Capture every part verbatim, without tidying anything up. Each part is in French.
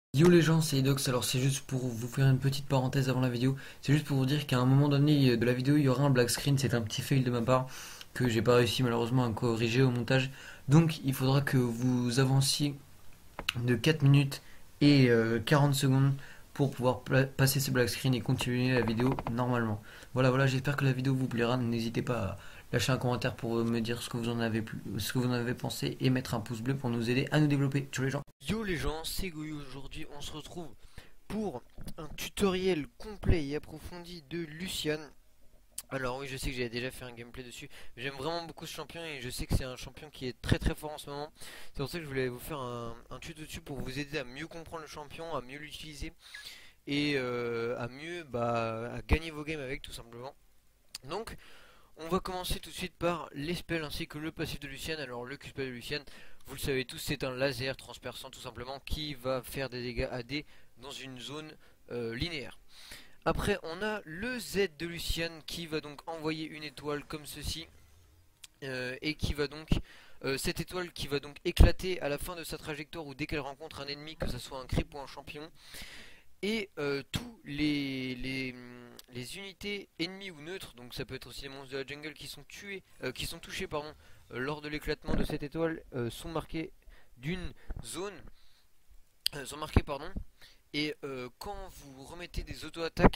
Yo les gens, c'est Edox. Alors c'est juste pour vous faire une petite parenthèse avant la vidéo. C'est juste pour vous dire qu'à un moment donné de la vidéo, il y aura un black screen. C'est un petit fail de ma part que j'ai pas réussi malheureusement à corriger au montage. Donc il faudra que vous avanciez de quatre minutes et euh, quarante secondes pour pouvoir passer ce black screen et continuer la vidéo normalement. Voilà, voilà, j'espère que la vidéo vous plaira. N'hésitez pas à lâcher un commentaire pour me dire ce que vous en avez, pu- ce que vous en avez pensé et mettre un pouce bleu pour nous aider à nous développer. Ciao les gens. Yo les gens, c'est Goyo. Aujourd'hui on se retrouve pour un tutoriel complet et approfondi de Lucian. Alors oui, je sais que j'ai déjà fait un gameplay dessus, mais j'aime vraiment beaucoup ce champion et je sais que c'est un champion qui est très très fort en ce moment. C'est pour ça que je voulais vous faire un, un tuto dessus pour vous aider à mieux comprendre le champion, à mieux l'utiliser et euh, à mieux bah, à gagner vos games avec tout simplement. Donc on va commencer tout de suite par les spells ainsi que le passif de Lucian. Alors le Q-spell de Lucian, vous le savez tous, c'est un laser transperçant tout simplement qui va faire des dégâts A D dans une zone euh, linéaire. Après on a le Z de Lucian qui va donc envoyer une étoile comme ceci euh, et qui va donc euh, cette étoile qui va donc éclater à la fin de sa trajectoire ou dès qu'elle rencontre un ennemi, que ce soit un creep ou un champion. Et euh, tous les, les, les unités ennemies ou neutres, donc ça peut être aussi les monstres de la jungle qui sont tués, euh, qui sont touchés pardon, euh, lors de l'éclatement de cette étoile, euh, sont marqués d'une zone, euh, sont marqués pardon. Et euh, quand vous remettez des auto-attaques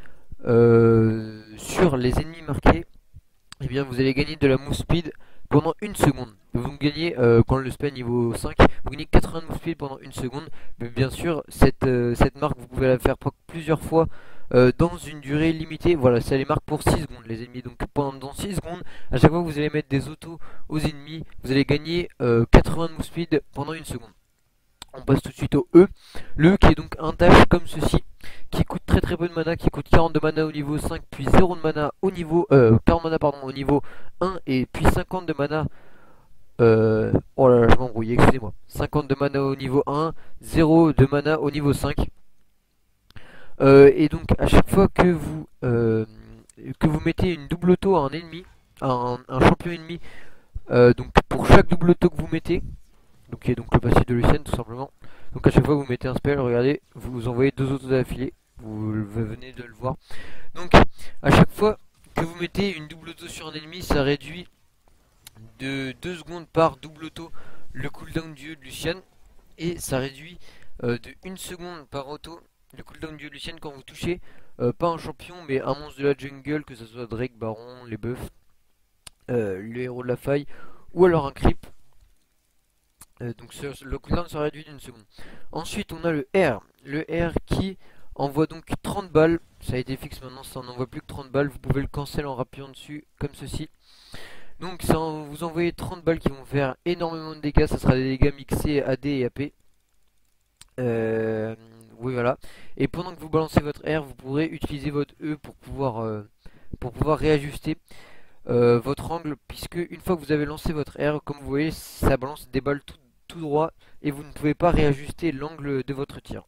euh, sur les ennemis marqués, eh bien vous allez gagner de la move speed pendant une seconde. Vous gagnez, euh, quand le spell niveau cinq, vous gagnez quatre-vingts de move speed pendant une seconde. Mais bien sûr, cette, euh, cette marque, vous pouvez la faire plusieurs fois euh, dans une durée limitée. Voilà, ça les marque pour six secondes, les ennemis. Donc pendant six secondes, à chaque fois que vous allez mettre des autos aux ennemis, vous allez gagner euh, quatre-vingts de move speed pendant une seconde. On passe tout de suite au E. Le E qui est donc un dash comme ceci, qui coûte très très peu de mana, qui coûte quarante de mana au niveau cinq, puis zéro de mana au niveau euh, quarante mana pardon au niveau un, et puis cinquante de mana euh, oh là là, je m'embrouille, excusez-moi. cinquante de mana au niveau un, zéro de mana au niveau cinq. Euh, et donc à chaque fois que vous euh, que vous mettez une double auto à un ennemi, à un, un champion ennemi, euh, donc pour chaque double auto que vous mettez, donc qui est donc le passif de Lucian tout simplement. Donc à chaque fois que vous mettez un spell, regardez, vous envoyez deux autos d'affilée. Vous venez de le voir. Donc à chaque fois que vous mettez une double auto sur un ennemi, ça réduit de deux secondes par double auto le cooldown du E de Lucian. Et ça réduit euh, de une seconde par auto le cooldown du E de Lucian quand vous touchez euh, pas un champion mais un monstre de la jungle, que ce soit Drake, Baron, les buffs, euh, le héros de la faille ou alors un creep. Euh, donc le cooldown sera réduit d'une seconde. Ensuite on a le R. Le R qui envoie donc trente balles. Ça a été fixe maintenant, ça n'envoie plus que trente balles. Vous pouvez le cancel en appuyant dessus comme ceci. Donc ça vous envoyez trente balles qui vont faire énormément de dégâts. Ça sera des dégâts mixés A D et A P. Euh, oui voilà. Et pendant que vous balancez votre R, vous pourrez utiliser votre E pour pouvoir, euh, pour pouvoir réajuster euh, votre angle. Puisque une fois que vous avez lancé votre R, comme vous voyez, ça balance des balles tout, tout droit. Et vous ne pouvez pas réajuster l'angle de votre tir.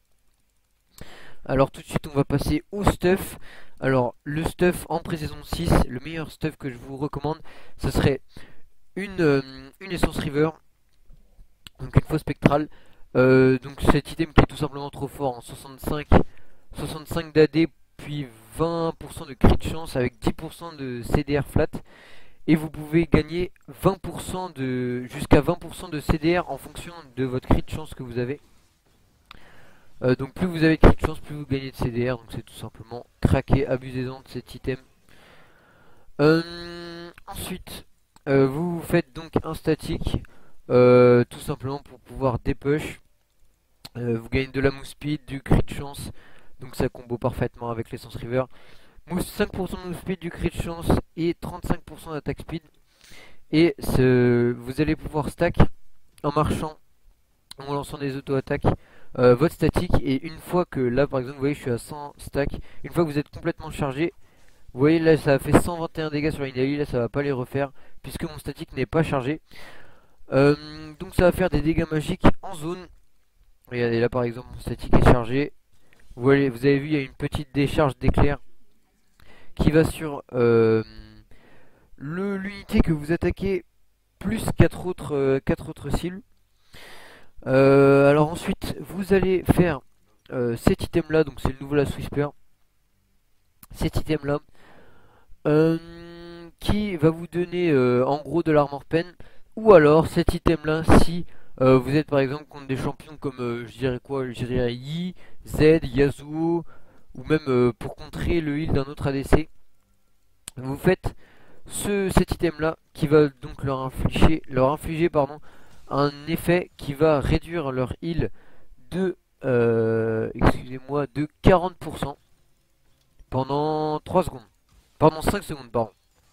Alors tout de suite on va passer au stuff. Alors le stuff en pré-saison six, le meilleur stuff que je vous recommande, ce serait une, euh, une essence river, donc une fausse spectrale. Euh, donc cet item qui est tout simplement trop fort en soixante-cinq, soixante-cinq d'A D, puis vingt pour cent de crit de chance avec dix pour cent de C D R flat. Et vous pouvez gagner vingt pour cent de jusqu'à vingt pour cent de C D R en fonction de votre crit de chance que vous avez. Euh, donc plus vous avez de crit de chance, plus vous gagnez de C D R. Donc c'est tout simplement craquer, abusez-en de cet item. Euh, ensuite, euh, vous faites donc un statique, euh, tout simplement pour pouvoir dépush. Euh, vous gagnez de la move speed, du crit de chance, donc ça combo parfaitement avec l'essence river. Move cinq pour cent de move speed, du crit de chance et trente-cinq pour cent d'attaque speed. Et ce, vous allez pouvoir stack en marchant, en lançant des auto-attaques, euh, votre statique. Et une fois que là par exemple vous voyez je suis à cent stack, une fois que vous êtes complètement chargé, vous voyez là ça a fait cent vingt et un dégâts sur la Inali. Là ça va pas les refaire puisque mon statique n'est pas chargé. euh, Donc ça va faire des dégâts magiques en zone. Regardez là par exemple mon statique est chargé. Vous, voyez, vous avez vu il y a une petite décharge d'éclair qui va sur euh, l'unité que vous attaquez plus quatre autres, euh, quatre autres cibles. Euh, alors ensuite vous allez faire euh, cet item là, donc c'est le nouveau Last Whisper, cet item là, euh, qui va vous donner euh, en gros de l'armor pen, ou alors cet item là si euh, vous êtes par exemple contre des champions comme euh, je dirais quoi, je dirais Yi, Z, Yasuo, ou même euh, pour contrer le heal d'un autre A D C, vous faites ce, cet item là qui va donc leur infliger, leur infliger pardon, un effet qui va réduire leur heal de euh, excusez-moi de quarante pour cent pendant trois secondes. Pardon, cinq secondes, pardon.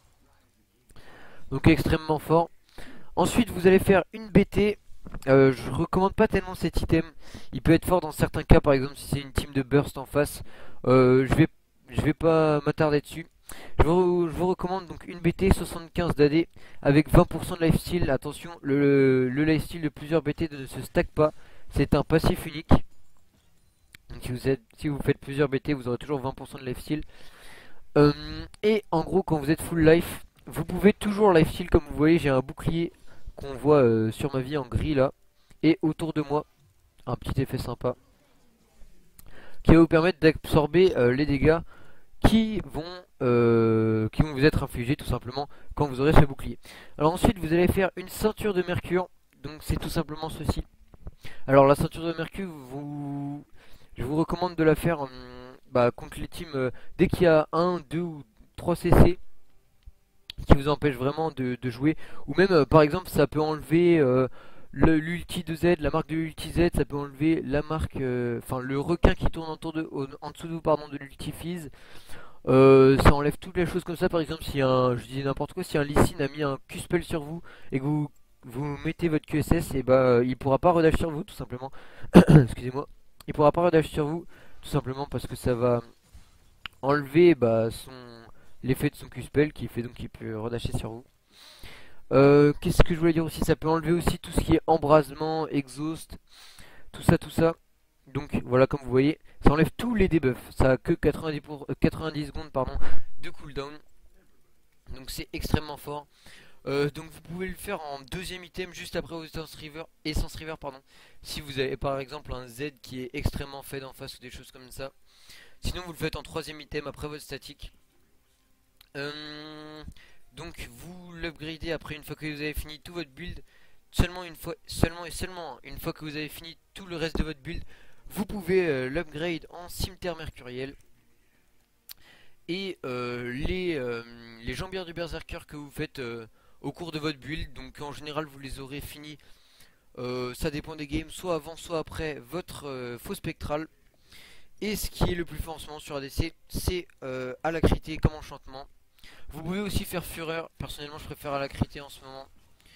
Donc extrêmement fort. Ensuite, vous allez faire une B T. Euh, je recommande pas tellement cet item. Il peut être fort dans certains cas, par exemple si c'est une team de burst en face. Euh, je vais, je vais pas m'attarder dessus. Je vous, je vous recommande donc une B T soixante-quinze d'A D avec vingt pour cent de lifesteal. Attention, le, le lifesteal de plusieurs B T ne se stack pas. C'est un passif unique. Donc si vous, êtes, si vous faites plusieurs B T, vous aurez toujours vingt pour cent de lifesteal. Euh, et en gros, quand vous êtes full life, vous pouvez toujours lifesteal. Comme vous voyez, j'ai un bouclier qu'on voit euh, sur ma vie en gris là. Et autour de moi, un petit effet sympa qui va vous permettre d'absorber euh, les dégâts qui vont, euh, qui vont vous être infligés tout simplement quand vous aurez ce bouclier. Alors ensuite, vous allez faire une ceinture de mercure. Donc c'est tout simplement ceci. Alors la ceinture de mercure, vous... je vous recommande de la faire hum, bah, contre les teams euh, dès qu'il y a un, deux ou trois C C qui vous empêchent vraiment de, de jouer. Ou même euh, par exemple ça peut enlever euh, l'ulti de Z, la marque de l'ulti Z, ça peut enlever la marque, euh, enfin le requin qui tourne autour de, au- en dessous de vous pardon, de l'ulti Fizz. Euh, ça enlève toutes les choses comme ça. Par exemple si un, je dis n'importe quoi, si un Lee Sin a mis un Q-spell sur vous et que vous vous mettez votre Q S S, et bah il pourra pas redash sur vous tout simplement. Excusez-moi. Il pourra pas redash sur vous tout simplement parce que ça va enlever bah, son l'effet de son Q-spell qui fait donc qu'il peut redasher sur vous. Euh, Qu'est-ce que je voulais dire aussi? Ça peut enlever aussi tout ce qui est embrasement, exhaust, tout ça, tout ça. Donc voilà, comme vous voyez, ça enlève tous les debuffs. Ça a que quatre-vingt-dix, pour, euh, quatre-vingt-dix secondes pardon, de cooldown. Donc c'est extrêmement fort. Euh, donc vous pouvez le faire en deuxième item juste après vos Essence River, Essence River pardon. Si vous avez par exemple un Z qui est extrêmement fade en face ou des choses comme ça. Sinon vous le faites en troisième item après votre statique. Euh, donc vous l'upgradez après une fois que vous avez fini tout votre build. Seulement une fois, seulement et seulement une fois que vous avez fini tout le reste de votre build, vous pouvez euh, l'upgrade en cimetière mercuriel. Et euh, les, euh, les jambières du berserker que vous faites euh, au cours de votre build, donc en général vous les aurez fini, euh, ça dépend des games, soit avant soit après votre euh, faux spectral. Et ce qui est le plus fort en ce moment sur A D C, c'est euh, alacrité comme enchantement. Vous pouvez aussi faire fureur, personnellement je préfère alacrité en ce moment.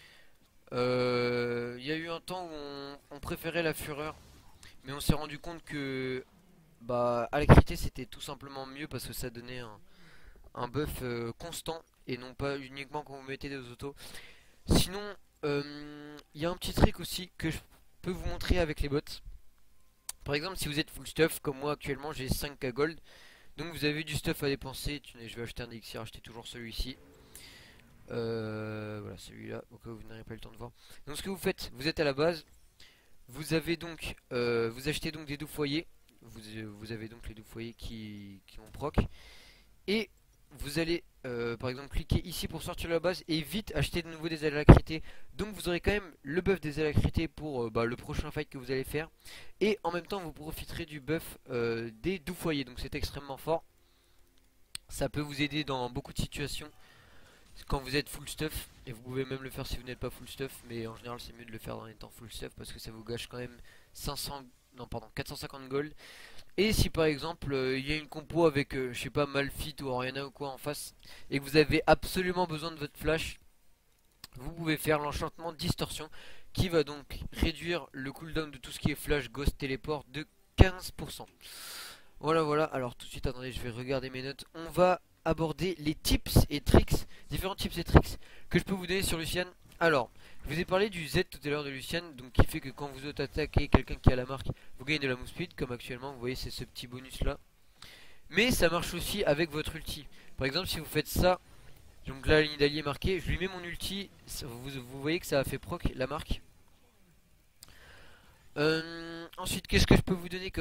Euh, Il y a eu un temps où on, on préférait la fureur, mais on s'est rendu compte que bah alacrité c'était tout simplement mieux parce que ça donnait un, un buff euh, constant et non pas uniquement quand vous mettez des autos. Sinon, euh, il y a un petit trick aussi que je peux vous montrer avec les bots. Par exemple, si vous êtes full stuff, comme moi actuellement j'ai cinq K gold, donc vous avez du stuff à dépenser. Je vais acheter un élixir, acheter toujours celui-ci. Euh, voilà, celui-là, au cas où vous n'aurez pas eu le temps de voir. Donc ce que vous faites, vous êtes à la base, vous avez donc, euh, vous achetez donc des doux foyers. Vous, vous avez donc les doux foyers qui, qui ont proc. Et vous allez euh, par exemple cliquer ici pour sortir de la base et vite acheter de nouveau des alacrités. Donc vous aurez quand même le buff des alacrités pour euh, bah, le prochain fight que vous allez faire. Et en même temps vous profiterez du buff euh, des doux foyers. Donc c'est extrêmement fort. Ça peut vous aider dans beaucoup de situations quand vous êtes full stuff. Et vous pouvez même le faire si vous n'êtes pas full stuff. Mais en général c'est mieux de le faire en étant full stuff parce que ça vous gâche quand même cinq cents, non pardon, quatre cent cinquante gold. Et si par exemple il euh, y a une compo avec euh, je sais pas Malphite ou Oriana ou quoi en face et que vous avez absolument besoin de votre flash, vous pouvez faire l'enchantement distorsion qui va donc réduire le cooldown de tout ce qui est flash, ghost, téléport de quinze pour cent. Voilà voilà, alors tout de suite attendez, je vais regarder mes notes. On va aborder les tips et tricks, différents tips et tricks que je peux vous donner sur Lucian. Alors, je vous ai parlé du Z tout à l'heure de Lucian, donc qui fait que quand vous auto-attaquez quelqu'un qui a la marque, vous gagnez de la move speed, comme actuellement, vous voyez c'est ce petit bonus là. Mais ça marche aussi avec votre ulti. Par exemple si vous faites ça, donc là la ligne d'allié est marquée, je lui mets mon ulti, vous, vous voyez que ça a fait proc la marque. Euh, ensuite qu'est-ce que je peux vous donner comme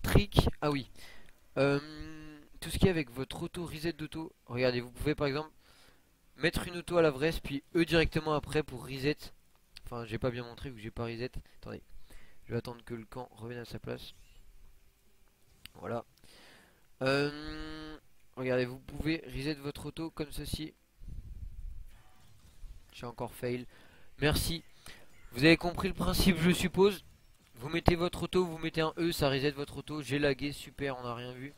trick. Ah oui. Euh, tout ce qui est avec votre auto, reset d'auto. Regardez, vous pouvez par exemple mettre une auto à la vraie, puis eux directement après pour reset. Enfin, j'ai pas bien montré vu que j'ai pas reset. Attendez, je vais attendre que le camp revienne à sa place. Voilà. Euh, regardez, vous pouvez reset votre auto comme ceci. J'ai encore fail. Merci. Vous avez compris le principe, je suppose. Vous mettez votre auto, vous mettez un E, ça reset votre auto. J'ai lagué, super, on n'a rien vu.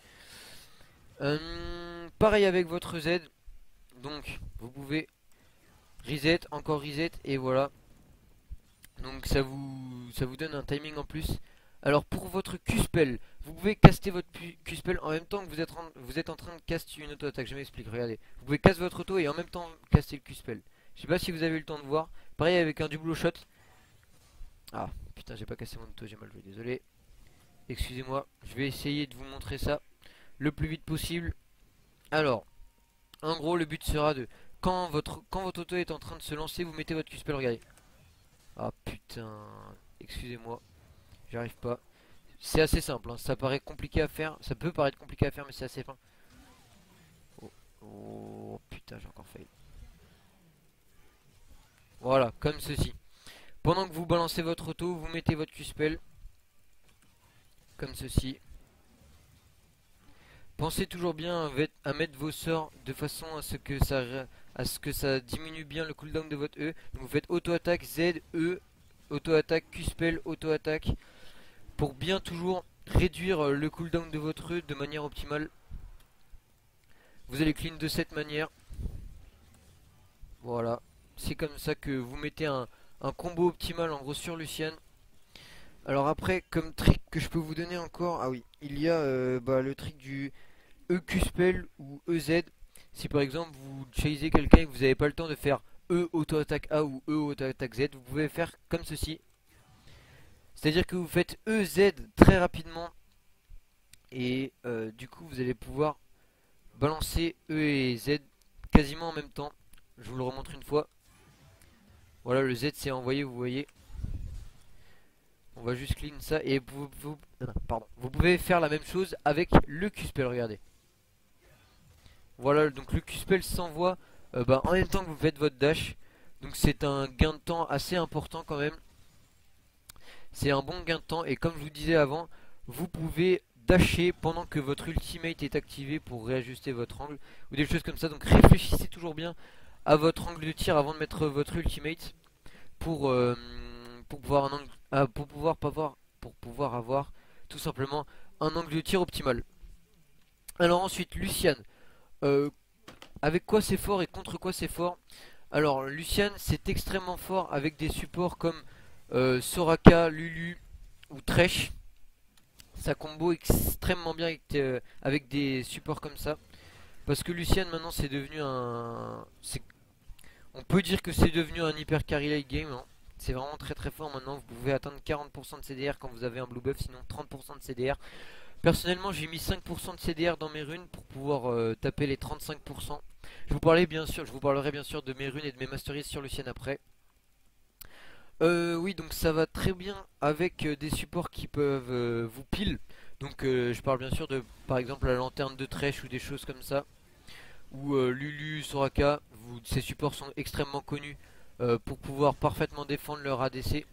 Euh, pareil avec votre Z. Donc, vous pouvez reset, encore reset, et voilà. Donc ça vous ça vous donne un timing en plus. Alors pour votre Q-spell, vous pouvez caster votre Q-spell en même temps que vous êtes en, vous êtes en train de caster une auto-attaque. Je m'explique, regardez. Vous pouvez caster votre auto et en même temps caster le Q-spell. Je sais pas si vous avez eu le temps de voir. Pareil avec un double shot. Ah putain, j'ai pas cassé mon auto, j'ai mal joué, désolé. Excusez-moi, je vais essayer de vous montrer ça le plus vite possible. Alors, en gros le but sera de quand votre quand votre auto est en train de se lancer, vous mettez votre Q-spell, regardez. Ah putain, excusez-moi, j'arrive pas. C'est assez simple, hein. Ça paraît compliqué à faire, ça peut paraître compliqué à faire, mais c'est assez simple. Oh, oh putain, j'ai encore failli. Voilà, comme ceci. Pendant que vous balancez votre auto, vous mettez votre Q-spell. Comme ceci. Pensez toujours bien à mettre vos sorts de façon à ce que ça, à ce que ça diminue bien le cooldown de votre E. Donc vous faites auto-attaque, Z, E, auto-attaque, Q-spell, auto-attaque. Pour bien toujours réduire le cooldown de votre E de manière optimale. Vous allez clean de cette manière. Voilà. C'est comme ça que vous mettez un, un combo optimal en gros sur Lucian. Alors après, comme trick que je peux vous donner encore, ah oui, il y a euh, bah, le trick du E Q-spell ou E Z. Si par exemple vous chasez quelqu'un et que vous n'avez pas le temps de faire E auto-attaque A ou E auto-attaque Z, vous pouvez faire comme ceci. C'est-à-dire que vous faites E Z très rapidement et euh, du coup vous allez pouvoir balancer E et Z quasiment en même temps. Je vous le remontre une fois. Voilà, le Z c'est envoyé, vous voyez. On va juste clean ça et vous, vous, pardon. Vous pouvez faire la même chose avec le Q-spell, regardez. Voilà, donc le Q-spell s'envoie euh, bah, en même temps que vous faites votre dash. Donc c'est un gain de temps assez important quand même. C'est un bon gain de temps et comme je vous disais avant, vous pouvez dasher pendant que votre ultimate est activé pour réajuster votre angle ou des choses comme ça. Donc réfléchissez toujours bien à votre angle de tir avant de mettre votre ultimate pour, euh, pour pouvoir un angle, ah, pour pouvoir pas voir, pour pouvoir avoir tout simplement un angle de tir optimal. Alors ensuite Lucian, euh, avec quoi c'est fort et contre quoi c'est fort. Alors Lucian c'est extrêmement fort avec des supports comme euh, Soraka, Lulu ou Thresh. Ça combo extrêmement bien avec, euh, avec des supports comme ça. Parce que Lucian maintenant c'est devenu un... On peut dire que c'est devenu un hyper carry late game. Hein. C'est vraiment très très fort maintenant. Vous pouvez atteindre quarante pour cent de C D R quand vous avez un blue buff, sinon trente pour cent de C D R. Personnellement j'ai mis cinq pour cent de C D R dans mes runes pour pouvoir euh, taper les trente-cinq pour cent. Je vous parlais bien sûr, je vous parlerai bien sûr de mes runes et de mes masteries sur Lucian après. Euh, oui, donc ça va très bien avec euh, des supports qui peuvent euh, vous pile. Donc euh, je parle bien sûr de par exemple la lanterne de Thresh ou des choses comme ça. Ou euh, Lulu, Soraka, vous, ces supports sont extrêmement connus euh, pour pouvoir parfaitement défendre leur A D C.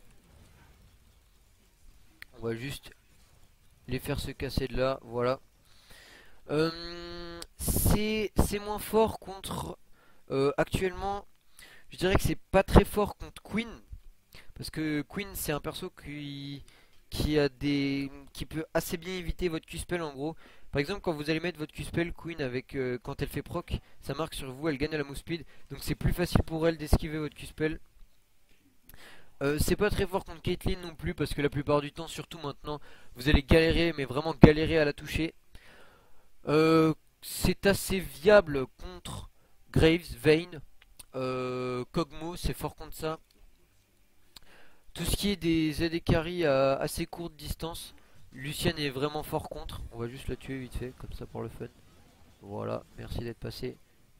On va juste les faire se casser de là, voilà. Euh, c'est moins fort contre... Euh, actuellement, je dirais que c'est pas très fort contre Queen. Parce que Queen c'est un perso qui, qui a des qui peut assez bien éviter votre Q-spell en gros. Par exemple quand vous allez mettre votre Q-spell Queen avec euh, quand elle fait proc, ça marque sur vous, elle gagne à la move speed. Donc c'est plus facile pour elle d'esquiver votre Q-spell. Euh, c'est pas très fort contre Caitlyn non plus parce que la plupart du temps, surtout maintenant, vous allez galérer mais vraiment galérer à la toucher. Euh, c'est assez viable contre Graves, Vayne, euh, Kog'Maw, c'est fort contre ça. Tout ce qui est des Z D carry à assez courte distance, Lucian est vraiment fort contre. On va juste la tuer vite fait, comme ça pour le fun. Voilà, merci d'être passé.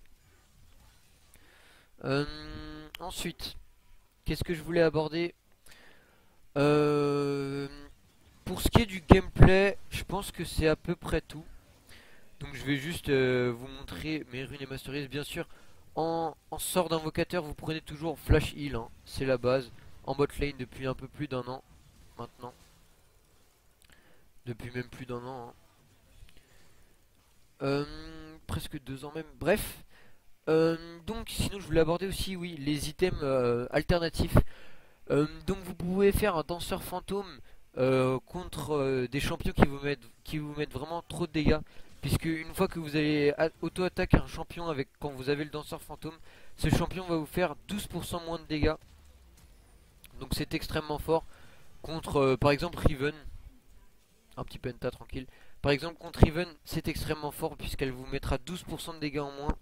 Euh, ensuite, qu'est-ce que je voulais aborder euh, pour ce qui est du gameplay, je pense que c'est à peu près tout. Donc je vais juste euh, vous montrer mes runes et masteries. Bien sûr, en, en sort d'invocateur, vous prenez toujours flash heal, hein, c'est la base. En bot lane depuis un peu plus d'un an maintenant. Depuis même plus d'un an. Hein. Euh, presque deux ans même. Bref. Euh, donc sinon je voulais aborder aussi, oui, les items euh, alternatifs. Euh, donc vous pouvez faire un danseur fantôme euh, contre euh, des champions qui vous mettent qui vous mettent vraiment trop de dégâts, puisque une fois que vous allez auto-attaquer un champion avec quand vous avez le danseur fantôme, ce champion va vous faire douze pour cent moins de dégâts. Donc c'est extrêmement fort contre euh, par exemple Riven, un petit penta tranquille. Par exemple contre Riven, c'est extrêmement fort puisqu'elle vous mettra douze pour cent de dégâts en moins.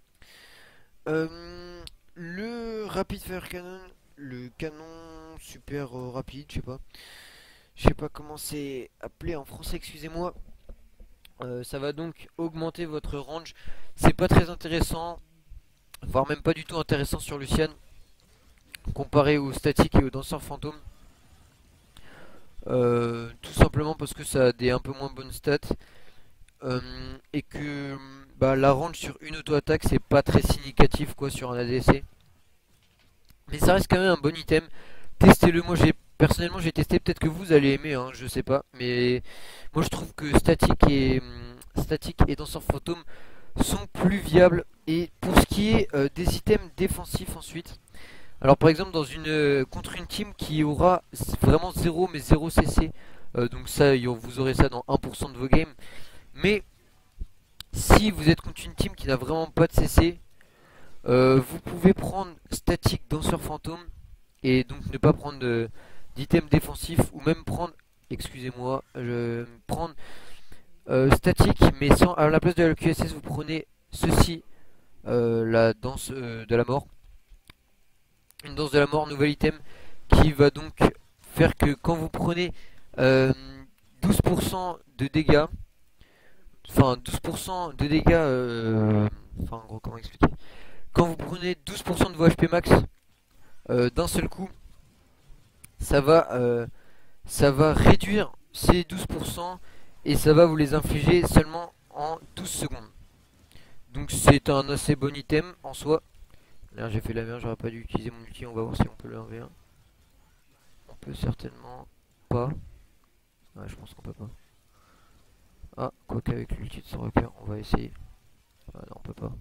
Euh, le Rapid Fire Cannon, le canon super euh, rapide, je sais pas. Je sais pas comment c'est appelé en français, excusez-moi. Euh, ça va donc augmenter votre range. C'est pas très intéressant, voire même pas du tout intéressant sur Lucian, comparé aux statiques et aux danseurs fantômes. Euh, tout simplement parce que ça a des un peu moins bonnes stats. Euh, et que bah, la range sur une auto-attaque c'est pas très significatif quoi sur un A D C. Mais ça reste quand même un bon item. Testez-le, moi j'ai personnellement j'ai testé, peut-être que vous allez aimer, hein, je sais pas. Mais moi je trouve que statique et hum, statique et danseur fantôme sont plus viables. Et pour ce qui est euh, des items défensifs ensuite. Alors par exemple dans une euh, contre une team qui aura vraiment zéro mais zéro C C. Euh, donc ça vous aurez ça dans un pour cent de vos games. Mais si vous êtes contre une team qui n'a vraiment pas de C C, euh, vous pouvez prendre statique danseur fantôme et donc ne pas prendre d'item défensif, ou même prendre, excusez-moi, je prendre euh, statique mais sans, à la place de la Q S S vous prenez ceci, euh, la danse euh, de la mort. Une danse de la mort, nouvel item qui va donc faire que quand vous prenez euh, douze pour cent de dégâts, enfin douze pour cent de dégâts, euh, enfin en gros comment expliquer, quand vous prenez douze pour cent de vos H P max euh, d'un seul coup, ça va euh, ça va réduire ces douze pour cent et ça va vous les infliger seulement en douze secondes. Donc c'est un assez bon item en soi. Là j'ai fait la merde, j'aurais pas dû utiliser mon ulti, on va voir si on peut le un v un. On peut certainement pas. Ouais, je pense qu'on peut pas. Ah, quoi qu'avec l'ulti de son rocker, on va essayer. Ah non, on peut pas.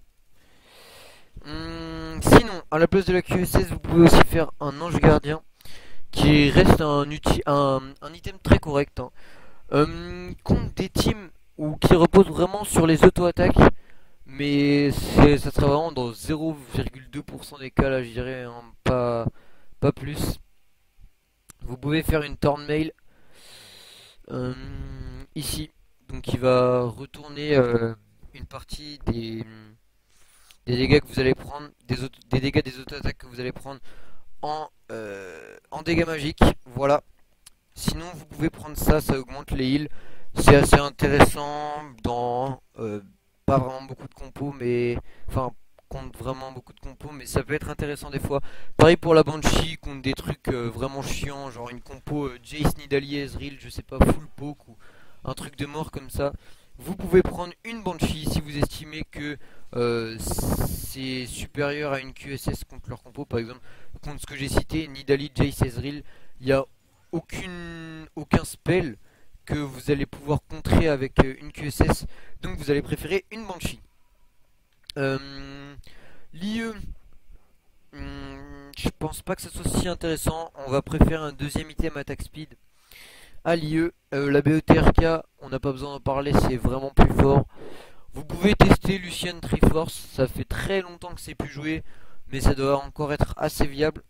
Hum, sinon, à la place de la Q S S, vous pouvez aussi faire un ange gardien, qui reste un, uti un, un item très correct. Hein. Hum, contre des teams ou qui reposent vraiment sur les auto-attaques, mais ça sera vraiment dans zéro virgule deux pour cent des cas là, je dirais, hein, pas, pas plus. Vous pouvez faire une torn mail hum, ici, donc il va retourner euh, une partie des, des dégâts que vous allez prendre, des, auto, des dégâts des auto-attaques que vous allez prendre en, euh, en dégâts magiques. Voilà. Sinon vous pouvez prendre ça, ça augmente les heals. C'est assez intéressant dans euh, pas vraiment beaucoup de compos, mais enfin contre vraiment beaucoup de compos, mais ça peut être intéressant des fois. Pareil pour la Banshee contre des trucs euh, vraiment chiants, genre une compo euh, Jace, Nidalee, Ezreal, je sais pas, full poke ou un truc de mort comme ça. Vous pouvez prendre une Banshee si vous estimez que euh, c'est supérieur à une Q S S contre leur compo. Par exemple, contre ce que j'ai cité, Nidalee, Jace, Ezreal, il n'y a aucune, aucun spell que vous allez pouvoir contrer avec une Q S S, donc vous allez préférer une Banshee. Euh, L'I E, hum, je pense pas que ça soit si intéressant. On va préférer un deuxième item attack speed à l'I E. Euh, la B E T R K, on n'a pas besoin d'en parler, c'est vraiment plus fort. Vous pouvez tester Lucian Triforce, ça fait très longtemps que c'est plus joué, mais ça doit encore être assez viable.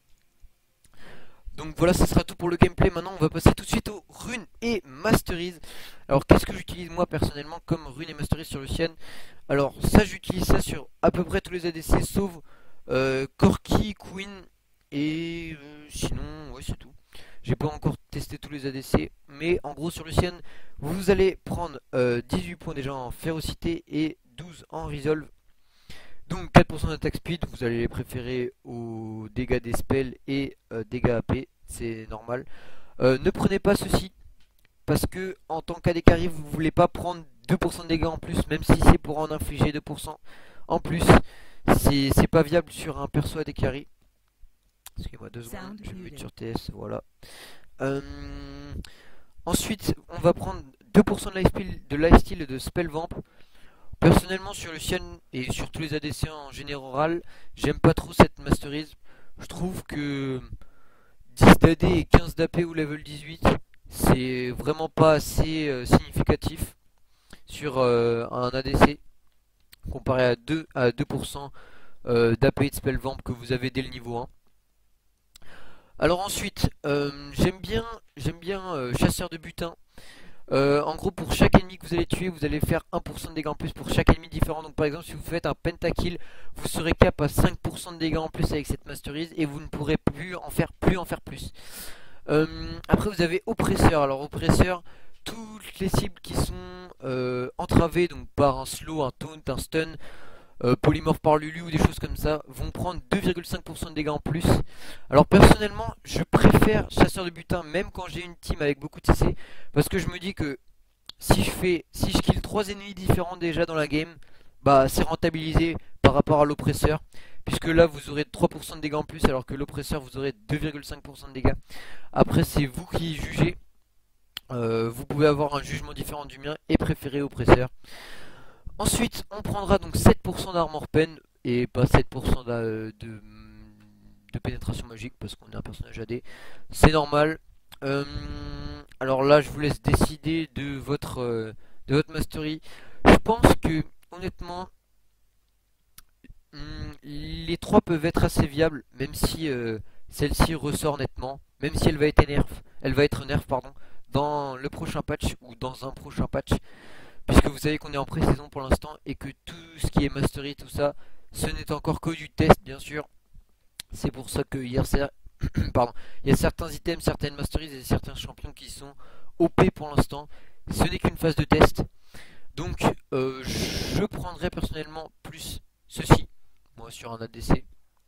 Donc voilà, ça sera tout pour le gameplay. Maintenant on va passer tout de suite aux runes et masteries. Alors qu'est-ce que j'utilise moi personnellement comme runes et masteries sur Lucian? Alors ça, j'utilise ça sur à peu près tous les A D C sauf euh, Corki, Queen et euh, sinon ouais c'est tout. J'ai pas encore testé tous les A D C, mais en gros sur Lucian vous allez prendre euh, dix-huit points déjà en férocité et douze en resolve. Donc quatre pour cent d'attaque speed, vous allez les préférer aux dégâts des spells et euh, dégâts A P, c'est normal. Euh, ne prenez pas ceci, parce que en tant qu'A D carry, vous voulez pas prendre deux pour cent de dégâts en plus, même si c'est pour en infliger deux pour cent en plus. C'est c'est pas viable sur un perso A D carry. Excusez-moi deux secondes, je vais me mettre sur T S, voilà. Euh, ensuite, on va prendre deux pour cent de lifesteal de, lifesteal et de spell vamp. Personnellement, sur Lucian et sur tous les A D C en général, j'aime pas trop cette masterise. Je trouve que dix d'A D et quinze d'A P ou level dix-huit, c'est vraiment pas assez euh, significatif sur euh, un A D C comparé à deux à deux pour cent euh, d'A P et de spell vamp que vous avez dès le niveau un. Alors ensuite, euh, j'aime bien, j'aime bien euh, chasseur de butin. Euh, en gros, pour chaque ennemi que vous allez tuer, vous allez faire un pour cent de dégâts en plus pour chaque ennemi différent. Donc par exemple, si vous faites un pentakill, vous serez cap à cinq pour cent de dégâts en plus avec cette masterise et vous ne pourrez plus en faire plus en faire plus. Euh, après, vous avez oppresseur. Alors oppresseur, toutes les cibles qui sont euh, entravées donc par un slow, un taunt, un stun, euh, polymorphe par Lulu ou des choses comme ça, vont prendre deux virgule cinq pour cent de dégâts en plus. Alors personnellement, je préfère chasseur de butin même quand j'ai une team avec beaucoup de C C, parce que je me dis que si je fais, si je kill trois ennemis différents déjà dans la game, bah c'est rentabilisé par rapport à l'oppresseur, puisque là vous aurez trois pour cent de dégâts en plus alors que l'oppresseur vous aurez deux virgule cinq pour cent de dégâts. Après c'est vous qui jugez, euh, vous pouvez avoir un jugement différent du mien et préférer oppresseur. Ensuite, on prendra donc sept pour cent d'armor pen et pas sept pour cent de, de, de pénétration magique parce qu'on est un personnage A D. C'est normal. Euh, alors là, je vous laisse décider de votre, euh, de votre mastery. Je pense que, honnêtement, hum, les trois peuvent être assez viables, même si euh, celle-ci ressort nettement, même si elle va être nerf, elle va être nerf pardon, dans le prochain patch ou dans un prochain patch. Puisque vous savez qu'on est en pré-saison pour l'instant et que tout ce qui est mastery, tout ça, ce n'est encore que du test bien sûr. C'est pour ça que hier, pardon, il y a certains items, certaines masteries et certains champions qui sont O P pour l'instant. Ce n'est qu'une phase de test. Donc euh, je prendrai personnellement plus ceci, moi sur un A D C.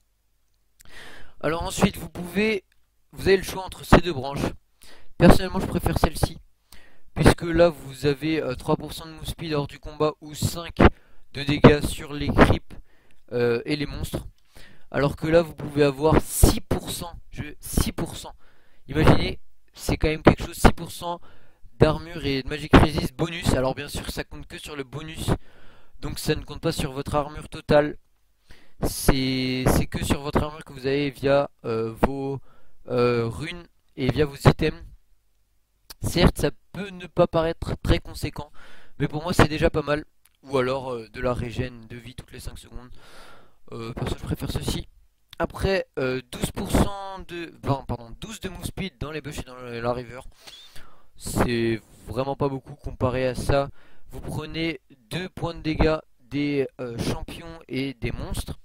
Alors ensuite vous pouvez, vous avez le choix entre ces deux branches. Personnellement je préfère celle-ci, puisque là vous avez euh, trois pour cent de move speed hors du combat ou cinq de dégâts sur les creeps euh, et les monstres. Alors que là vous pouvez avoir six pour cent, je, six pour cent. Imaginez, c'est quand même quelque chose, six pour cent d'armure et de magic resist bonus. Alors bien sûr ça compte que sur le bonus, donc ça ne compte pas sur votre armure totale. C'est que sur votre armure que vous avez via euh, vos euh, runes et via vos items. Certes, ça peut ne pas paraître très conséquent, mais pour moi c'est déjà pas mal. Ou alors euh, de la régène de vie toutes les cinq secondes. Euh, perso, je préfère ceci. Après, euh, douze pour cent de... Enfin, pardon, douze de move speed dans les bush et dans la river. C'est vraiment pas beaucoup comparé à ça. Vous prenez deux points de dégâts des euh, champions et des monstres.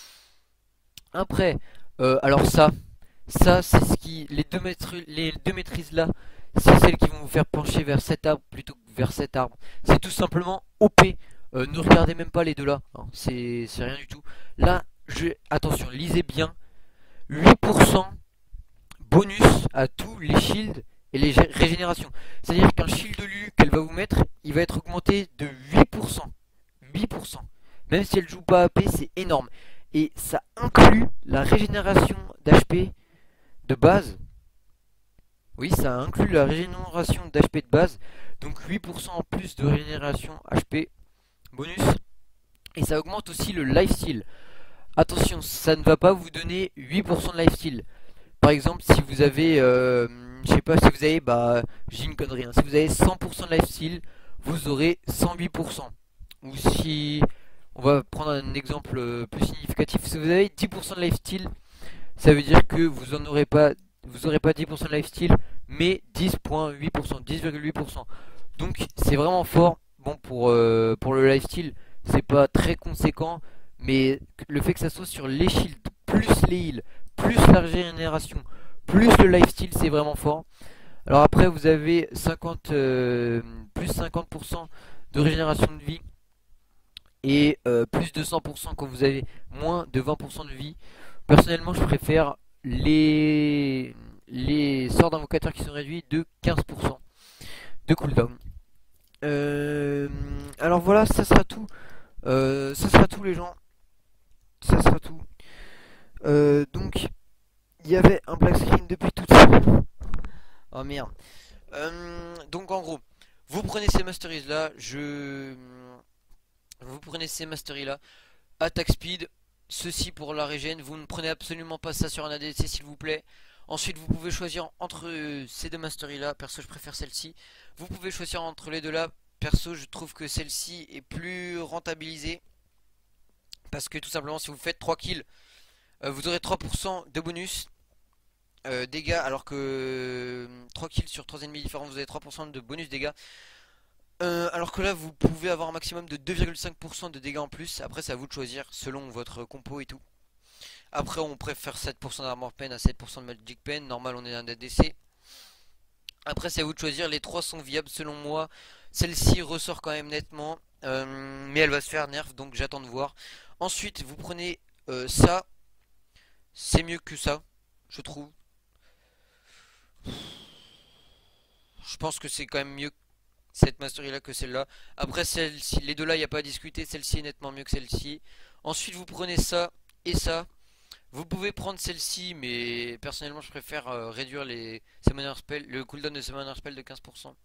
Après, euh, alors ça, ça c'est ce qui... Les deux, les deux maîtrises là, c'est celles qui vont vous faire pencher vers cet arbre plutôt que vers cet arbre. C'est tout simplement O P. Euh, ne regardez même pas les deux là, hein, c'est rien du tout. Là, je... attention, lisez bien. huit pour cent bonus à tous les shields et les régénérations. C'est-à-dire qu'un shield de Lulu qu'elle va vous mettre, il va être augmenté de huit pour cent. huit pour cent. Même si elle joue pas A P, c'est énorme. Et ça inclut la régénération d'H P de base. Oui, ça inclut la régénération d'H P de base. Donc huit pour cent en plus de régénération H P bonus. Et ça augmente aussi le lifesteal. Attention, ça ne va pas vous donner huit pour cent de lifesteal. Par exemple, si vous avez, euh, je sais pas, si vous avez, bah, j'ai une connerie, hein, si vous avez cent pour cent de lifesteal, vous aurez cent huit pour cent. Ou si, on va prendre un exemple plus significatif, si vous avez dix pour cent de lifesteal, ça veut dire que vous en aurez pas, vous aurez pas dix pour cent de lifesteal, mais dix virgule huit pour cent, dix virgule huit pour cent. Donc c'est vraiment fort. Bon, pour, euh, pour le lifesteal, c'est pas très conséquent, mais le fait que ça soit sur les shields, plus les heals, plus la régénération, plus le lifesteal, c'est vraiment fort. Alors après, vous avez cinquante, euh, plus cinquante pour cent de régénération de vie et euh, plus de cent pour cent quand vous avez moins de vingt pour cent de vie. Personnellement, je préfère les, les sorts d'invocateurs qui sont réduits de quinze pour cent. de cooldown. Euh, alors voilà, ça sera tout. Euh, ça sera tout les gens. Ça sera tout. Euh, donc, il y avait un black screen depuis tout à l'heure. Oh merde. Euh, donc en gros, vous prenez ces masteries là, je... Vous prenez ces masteries là, attack speed, ceci pour la régène, vous ne prenez absolument pas ça sur un A D C s'il vous plaît. Ensuite vous pouvez choisir entre ces deux masteries là, perso je préfère celle-ci. Vous pouvez choisir entre les deux là, perso je trouve que celle-ci est plus rentabilisée. Parce que tout simplement si vous faites trois kills, euh, vous aurez trois pour cent de bonus. Euh, dégâts alors que euh, trois kills sur trois ennemis différents vous avez trois pour cent de bonus dégâts, euh, alors que là vous pouvez avoir un maximum de deux virgule cinq pour cent de dégâts en plus. Après c'est à vous de choisir selon votre compo et tout. Après on préfère sept pour cent d'armor pen à sept pour cent de magic pen, normal on est un A D C. Après c'est à vous de choisir, les trois sont viables selon moi. Celle-ci ressort quand même nettement, euh, mais elle va se faire nerf donc j'attends de voir. Ensuite vous prenez euh, ça, c'est mieux que ça je trouve. Je pense que c'est quand même mieux cette mastery là que celle-là. Après celle-ci, les deux là, il n'y a pas à discuter. Celle-ci est nettement mieux que celle-ci. Ensuite, vous prenez ça et ça. Vous pouvez prendre celle-ci, mais personnellement, je préfère euh, réduire les summoner spell, le cooldown de summoner spell de quinze pour cent.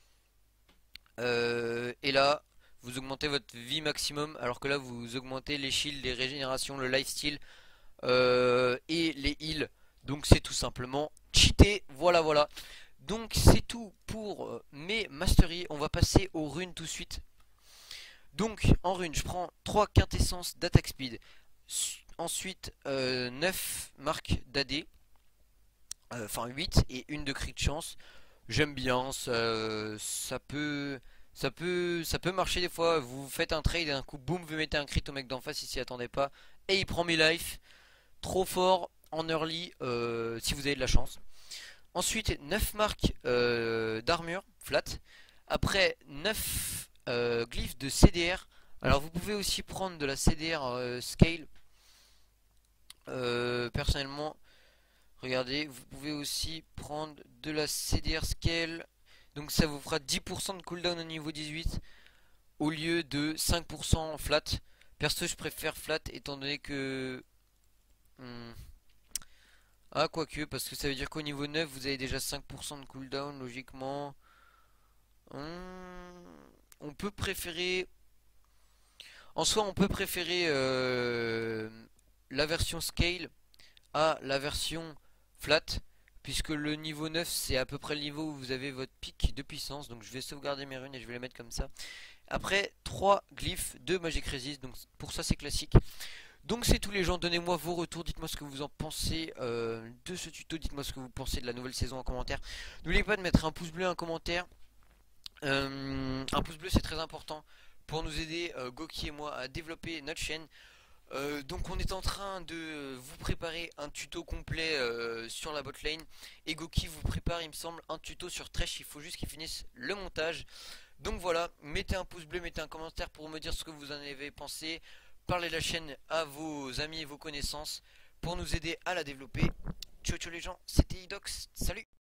Euh, et là, vous augmentez votre vie maximum, alors que là, vous augmentez les shields, les régénérations, le lifesteal euh, et les heals. Donc, c'est tout simplement cheaté. Voilà, voilà. Donc c'est tout pour euh, mes masteries. On va passer aux runes tout de suite. Donc en rune je prends trois quintessences d'attack speed. Ensuite euh, neuf marques d'A D. euh, Enfin huit et une de crit de chance. J'aime bien, ça, ça peut ça peut ça peut marcher des fois. Vous faites un trade et un coup boum vous mettez un crit au mec d'en face, il s'y attendait pas. Et il prend mes life. Trop fort en early euh, si vous avez de la chance. Ensuite neuf marques euh, d'armure flat. Après neuf euh, glyphes de C D R. Alors vous pouvez aussi prendre de la C D R euh, scale. Euh, personnellement, regardez, vous pouvez aussi prendre de la C D R scale. Donc ça vous fera dix pour cent de cooldown au niveau dix-huit au lieu de cinq pour cent flat. Perso je préfère flat étant donné que... Hmm. Ah, quoique, parce que ça veut dire qu'au niveau neuf, vous avez déjà cinq pour cent de cooldown, logiquement. Hum, on peut préférer... En soi, on peut préférer euh, la version scale à la version flat. Puisque le niveau neuf, c'est à peu près le niveau où vous avez votre pic de puissance. Donc je vais sauvegarder mes runes et je vais les mettre comme ça. Après, trois glyphes de Magic Resist. Donc pour ça, c'est classique. Donc c'est tout les gens, donnez-moi vos retours, dites-moi ce que vous en pensez euh, de ce tuto, dites-moi ce que vous pensez de la nouvelle saison en commentaire. N'oubliez pas de mettre un pouce bleu, un commentaire, euh, un pouce bleu c'est très important pour nous aider, euh, Goki et moi, à développer notre chaîne. Euh, donc on est en train de vous préparer un tuto complet euh, sur la botlane et Goki vous prépare il me semble un tuto sur Thresh, il faut juste qu'il finisse le montage. Donc voilà, mettez un pouce bleu, mettez un commentaire pour me dire ce que vous en avez pensé. Parlez de la chaîne à vos amis et vos connaissances pour nous aider à la développer. Ciao ciao les gens, c'était Idox, salut.